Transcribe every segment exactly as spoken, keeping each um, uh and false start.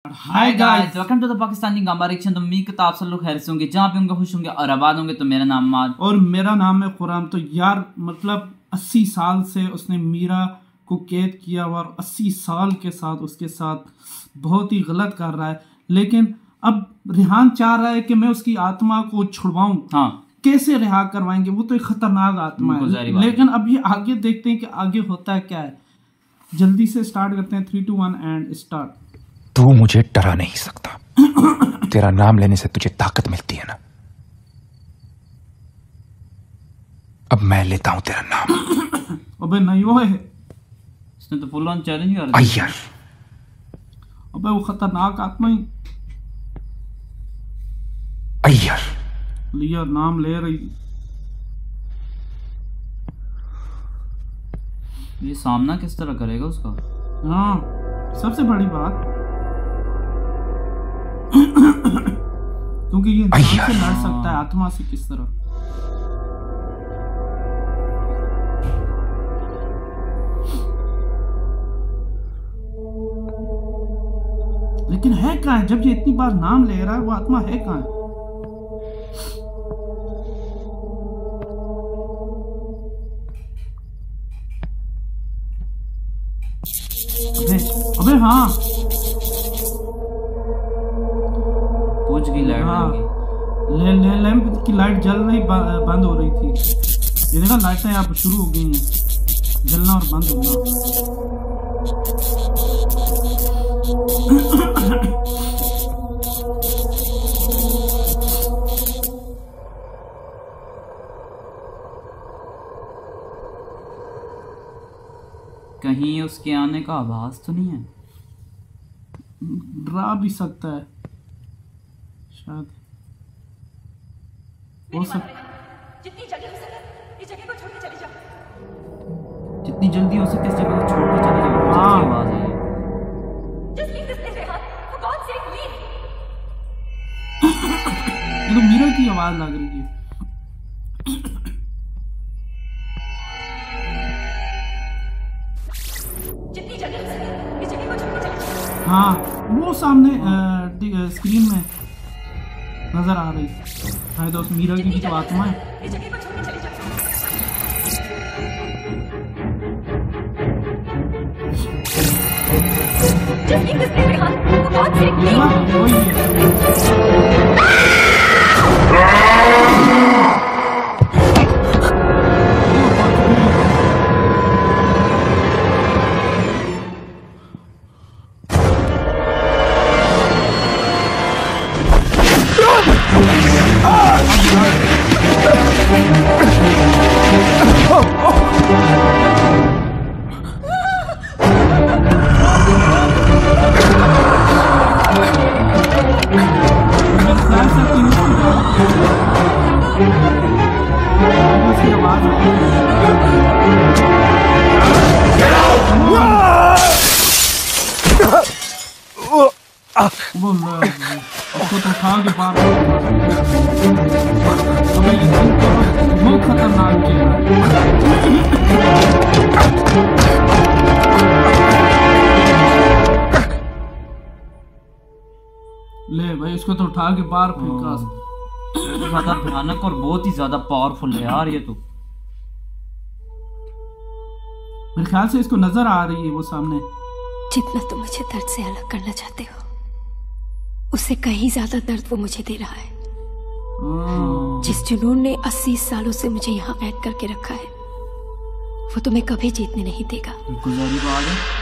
Hi guys, welcome to the Pakistani गंबा reaction. तो उम्मीद करता आप सब लोग खैरियत से होंगे, जहाँ पे होंगे खुश होंगे और आबाद होंगे। तो मेरा नाम माद और मेरा नाम है खुराम। तो यार मतलब अस्सी साल से उसने मीरा को कैद किया और अस्सी साल के साथ उसके साथ बहुत ही गलत कर रहा है, लेकिन अब रिहान चाह रहा है कि मैं उसकी आत्मा को छुड़वाऊं। हाँ, कैसे रिहा करवाएंगे? वो तो एक खतरनाक आत्मा है। लेकिन अभी आगे देखते हैं कि आगे होता है क्या है। जल्दी से स्टार्ट करते हैं। Three two one and start. तू मुझे डरा नहीं सकता। तेरा नाम लेने से तुझे ताकत मिलती है ना। अब मैं लेता हूं तेरा नाम। अबे नहीं वो है, इसने तो फुल ऑन चैलेंज कर दिया। अय्यर। अबे वो खतरनाक आत्मा ही अय्यर लिया नाम ले रही। ये सामना किस तरह करेगा उसका? हाँ, सबसे बड़ी बात क्योंकि ये इंसान से लड़ सकता है, आत्मा से किस तरह? लेकिन है कहाँ है? जब ये इतनी बार नाम ले रहा है, वो आत्मा है कहाँ है? अबे अबे हाँ, पूछ की लाइट हाँ, ले, ले, लैंप की लाइट जल नहीं बंद हो रही थी। ये देखा लाइटें अब शुरू हो गई हैं जलना और बंद होना। कहीं उसके आने का आभास तो नहीं है? डरा भी सकता है शायद, हो सकता। जितनी जल्दी हो सके इस जगह को छोड़ के चली जाओ। जितनी जल्दी हो सके इस जगह को छोड़ के चले जाओ। हाँ, आवाज है। Just leave this place, Rehan. For God's sake, leave. ये तो मीरा की आवाज लग रही है। जितनी जल्दी हो सके इस जगह को छोड़ के चली जाओ। हाँ, वो सामने स्क्रीन में नजर आ रही है दोस्त, मीरा की भी तो आत्मा है। इस जगह को छोड़ के चली जाओ। Just leave this place, Rehan. For God's sake, leave. हाँ, वही है। उसको तो उठा के बाहर बहुत खतरनाक चेहरा ले भाई, उसको तो उठा के बाहर फेंका। ज्यादा भयानक और बहुत ही ज्यादा पावरफुल है यार ये तो। मेरे ख्याल से इसको नजर आ रही है वो सामने। जितना तुम मुझे दर्द से अलग करना चाहते हो, उससे कहीं ज्यादा दर्द वो मुझे दे रहा है। जिस जुनून ने अस्सी सालों से मुझे यहाँ कैद करके रखा है, वो तुम्हें कभी जीतने नहीं देगा। गुजारी बात है।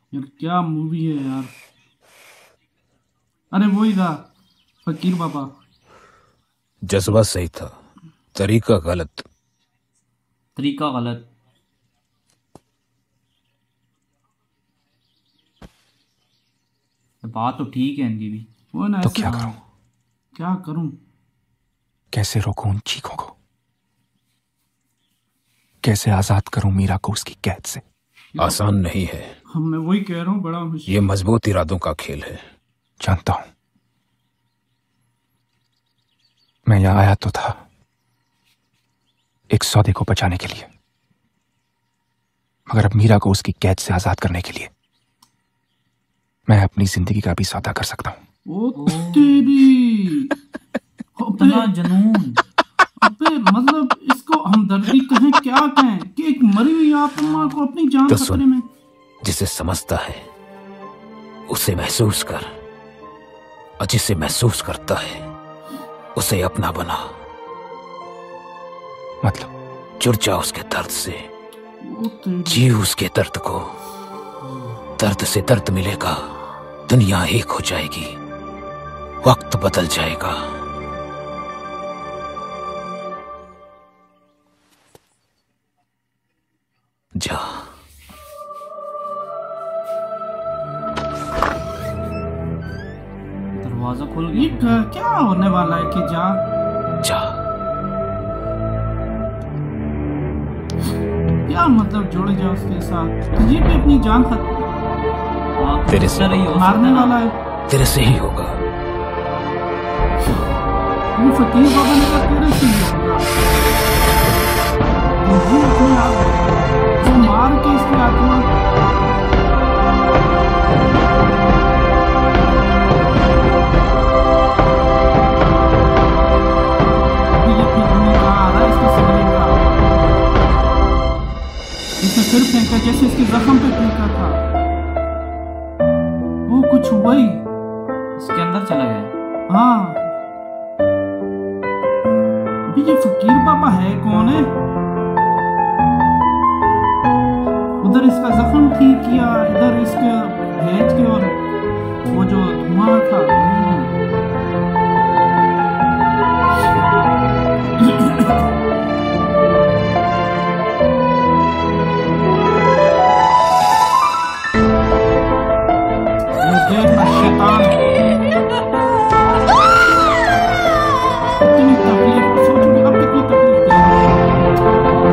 यार क्या मूवी है यार। अरे वही था फकीर बाबा। जज्बा सही था, तरीका गलत। तरीका गलत। बात तो ठीक है इनकी भी। वो ना तो ऐसे क्या करूं? क्या करूं? कैसे रोकूं उन चीखों को? कैसे आजाद करूं मीरा को उसकी कैद से? आसान नहीं है। हम मैं वही कह रहा हूँ, बड़ा मुश्किल। ये मजबूत इरादों का खेल है। जानता हूं। मैं यहां आया तो था एक सौदे को बचाने के लिए, मगर अब मीरा को उसकी कैद से आजाद करने के लिए मैं अपनी जिंदगी का भी सौदा कर सकता हूं। ओ तेरी इतना जनून। अबे मतलब इसको हमदर्दी कहें क्या कहें कि एक मरी हुई आत्मा को अपनी जान तो खतरे सुन, में। जिसे समझता है उसे महसूस कर, और जिसे महसूस करता है उसे अपना बना। मतलब जुड़ जा उसके दर्द से, ओ तेरी जी उसके दर्द को। दर्द से दर्द मिलेगा, दुनिया एक हो जाएगी, वक्त बदल जाएगा। जा। दरवाजा खुल ये गया। क- क्या होने वाला है कि जा जा। क्या मतलब जुड़ जा उसके साथ? ये भी अपनी जान खतरे हाँ, तेरे से डर ही हो मारने सकता है। वाला है। तेरे से ही होगा। वो फकीर बाबा ने कहा तेरे से ही होगा। वो अपने आप वो मार के इसकी आत्मा ये फिर धुआं कहाँ आ रहा है इसके सिगरेट का। इसने फिर फेंका जैसे इसके जख्म पे फेंका था। वो कुछ हुआ ही। इसके अंदर चला गया। हाँ अभी ये फकीर बाबा है कौन है? उधर इसका जख्म ठीक किया, इधर इसके भेज के, और वो जो धुआं था वो देखना शैतान कितनी तकलीफ, सोचो अब कितनी तकलीफ देगा।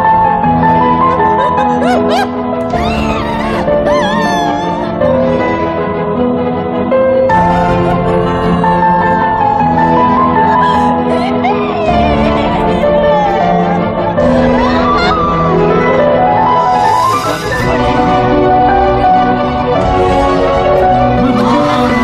मैं बहुत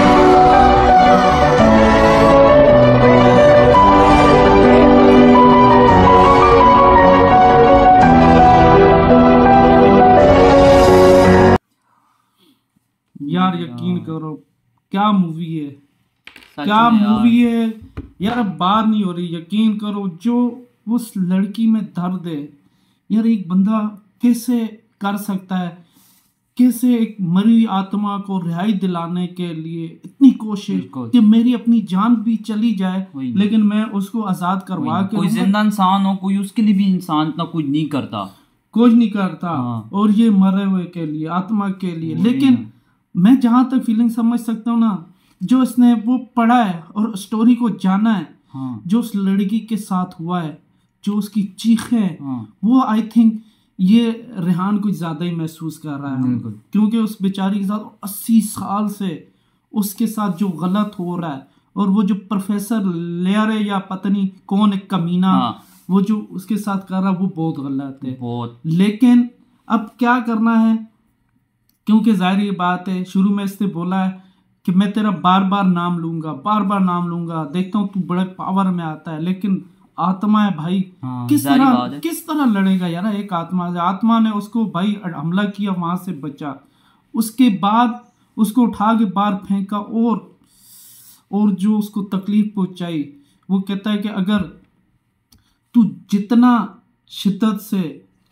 यार यकीन करो क्या मूवी है, सच क्या में यार। मूवी है यार। अब बात नहीं हो रही। यकीन करो जो उस लड़की में दर्द है यार, एक बंदा कैसे कर सकता है, कैसे एक मरी हुई आत्मा को रिहाई दिलाने के लिए इतनी कोशिश बिल्कुल। कि मेरी अपनी जान भी चली जाए वही ना। लेकिन मैं उसको आजाद करवा के कोई रहूंगा। जिंदा इंसान हो, कोई उसके लिए भी इंसान इतना कुछ नहीं करता। कुछ नहीं करता। हाँ। और ये मरे हुए के लिए, आत्मा के लिए। वही लेकिन ना। मैं जहां तक फीलिंग समझ सकता हूँ ना, जो इसने वो पढ़ा है और स्टोरी को जाना है, हाँ जो उस लड़की के साथ हुआ है, जो उसकी चीख है, हाँ वो आई थिंक ये रेहान कुछ ज्यादा ही महसूस कर रहा है। बिल्कुल। क्योंकि उस बेचारी के साथ अस्सी साल से उसके साथ जो गलत हो रहा है, और वो जो प्रोफेसर लेयर है या पता नहीं कौन एक कमीना, हाँ। वो जो उसके साथ कर रहा है वो बहुत गलत है। बहुत। लेकिन अब क्या करना है, क्योंकि जाहिर ये बात है, शुरू में इसने बोला है कि मैं तेरा बार बार नाम लूंगा, बार बार नाम लूंगा, देखता हूँ तू बड़े पावर में आता है। लेकिन आत्मा है भाई, हाँ, किस जारी तरह बात है। किस तरह लड़ेगा यार एक आत्मा से। आत्मा ने उसको भाई हमला किया, वहां से बचा, उसके बाद उसको उठा के बाहर फेंका, और और जो उसको तकलीफ पहुंचाई। वो कहता है कि अगर तू जितना शिद्दत से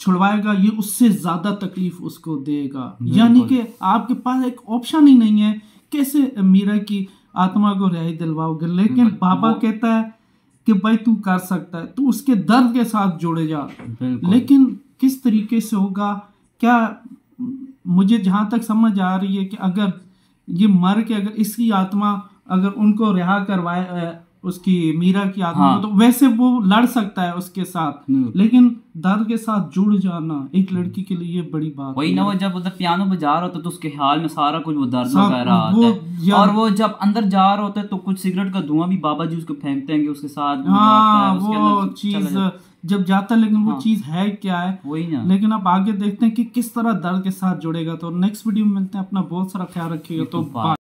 छुड़वाएगा ये उससे ज्यादा तकलीफ उसको देगा। यानी कि आपके पास एक ऑप्शन ही नहीं है कैसे मीरा की आत्मा को रिहाई दिलवाओगे। लेकिन बाबा कहता है कि भाई तू कर सकता है, तू उसके दर्द के साथ जुड़े जा। लेकिन किस तरीके से होगा, क्या मुझे जहां तक समझ आ रही है कि अगर ये मर के अगर इसकी आत्मा अगर उनको रिहा करवाए उसकी मीरा की आत्मा हाँ। को, तो वैसे वो लड़ सकता है उसके साथ। लेकिन दर्द के साथ जुड़ जाना एक लड़की के लिए बड़ी बात वही है। ना, वो जब उधर पियानो बजा रहा होता है तो उसके ख्याल में सारा कुछ वो दर्द सब वगैरह आता वो है। यार- और वो जब अंदर जा रहा होता है तो कुछ सिगरेट का धुआं भी बाबा जी उसको फेंकते हैं कि उसके साथ वो हाँ जाता है, उसके वो अंदर चला चीज जाता जब जाता है, लेकिन वो हाँ। चीज है क्या है। है। वही ना। लेकिन अब आगे देखते हैं कि किस तरह दर्द के साथ जुड़ेगा। तो नेक्स्ट वीडियो में मिलते हैं, अपना बहुत सारा ख्याल रखिएगा। तो तो बाय।